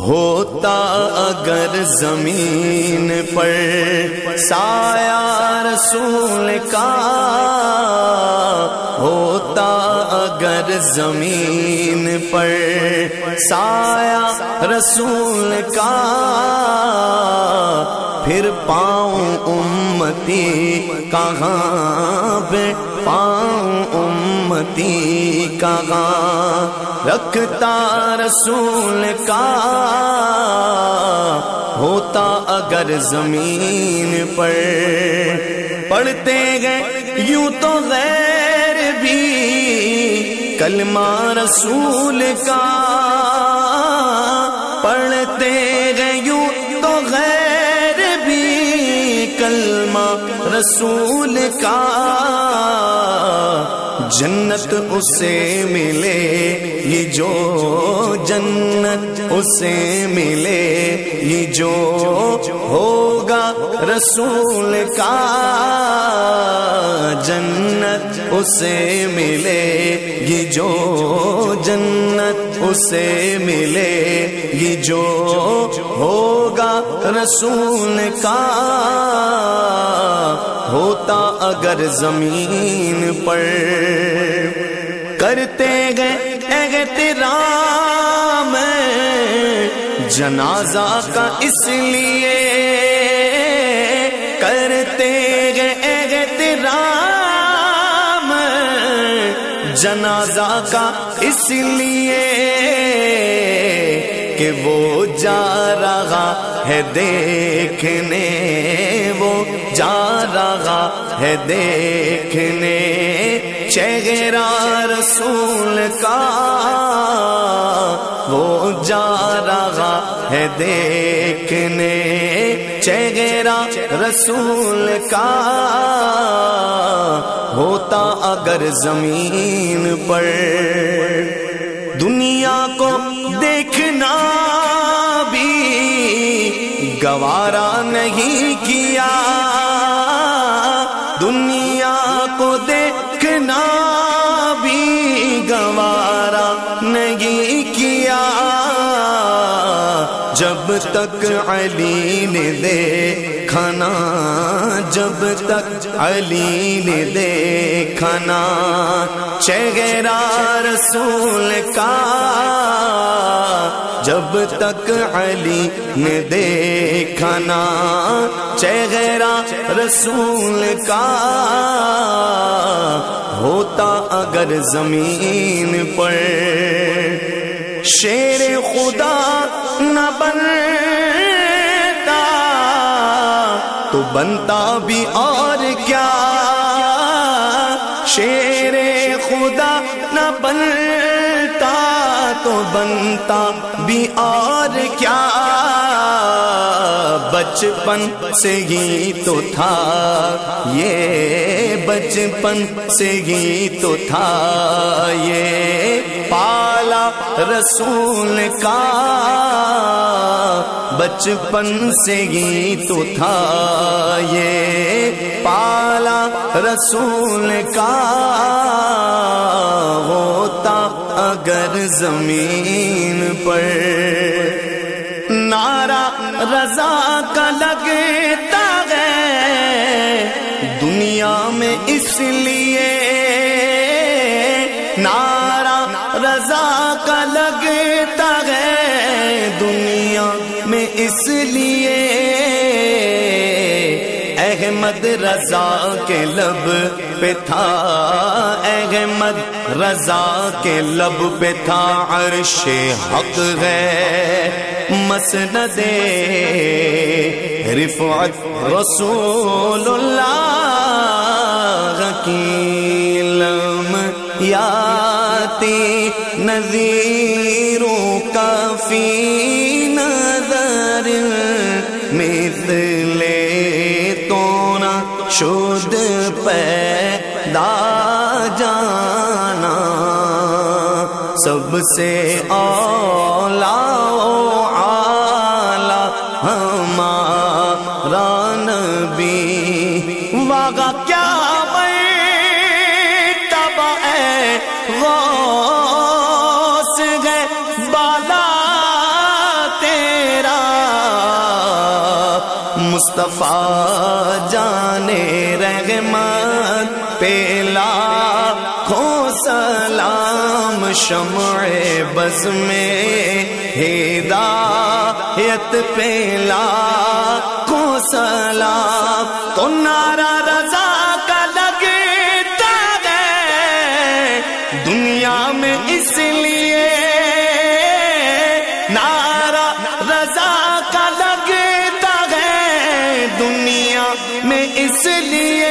ہوتا اگر زمین پر سایہ رسول کا، ہوتا اگر زمین پر سایہ رسول کا، پھر پاؤں امتی کہاں بے پاؤں امتی کہاں، رکھتا رسول کا ہوتا اگر زمین پر۔ پڑھتے گئے یوں تو غیر بھی کلمہ رسول کا، پڑھتے گئے یوں تو غیر بھی کلمہ رسول کا، جنت اسے ملے یہ جو جنت اسے ملے یہ جو ہوگا رسول کا، جنت اسے ملے یہ جو جنت اسے ملے یہ جو ہوگا رسول کا، ہوتا اگر زمین پر۔ کرتے گئے احترام جنازہ کا اس لیے، کرتے گئے احترام جنازہ کا اس لیے کہ وہ جا رہا ہے دیکھنے، وہ جا رہا ہے دیکھنے چہرہ رسول کا، وہ جا رہا ہے دیکھنے چہرہ رسول کا، ہوتا اگر زمین پر۔ دنیا کو دیکھنا بھی گوارا نہیں کیا، دنیا کو دیکھنا بھی گوارا نہیں کیا، جب تک علی نے دیکھا نا، جب تک علی نے دیکھا نا چہرہ رسول کا، جب تک علی نے دیکھا نا چہرہ رسول کا، ہوتا اگر زمین پر۔ شیر خدا نہ بنتا تو بنتا بھی اور کیا، شیر خدا نہ بنتا تو بنتا بھی اور کیا، بچپن سے ہی تو تھا یہ، بچپن سے ہی تو تھا یہ پالا رسول کا، بچپن سے ہی تو تھا یہ پالا رسول کا، ہوتا اگر زمین پر۔ نعرہ رضا کا لگتا ہے دنیا میں اس لیے، نعرہ رضا کا لگتا ہے دنیا میں اس لیے، احمد رضا کے لب پہ تھا، احمد رضا کے لب پہ تھا عرش حق ہے مسند رفعت رسول اللہ کی لم یاتی نذیروں کا فی نظر مثل تو نہ شد پیدا جانا، سب سے اولا ہمارا نبی، واغا کیا مرتبہ ہے غوث گئے بالا مصطفیٰ جانے رحمت پہ لاکھوں سلام، شمع بز میں ہدایت پہ لاکھوں سلام۔ تو نعرہ رضا کا لگتا ہے دنیا میں اس لیے، نعرہ رضا کا لگتا ہے دنیا میں اس لیے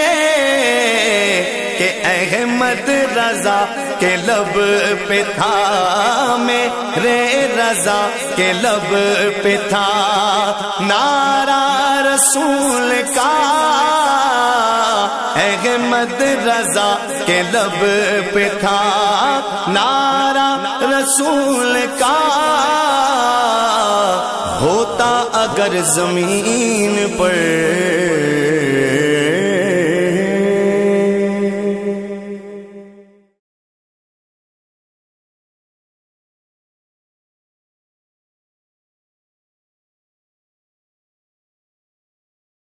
کہ احمد رضا کے لب پہ تھا، میرے رضا کے لب پہ تھا نعرہ رسول کا، احمد رضا کے لب پہ تھا نعرہ رسول کا۔ ہوتا اگر زمین پر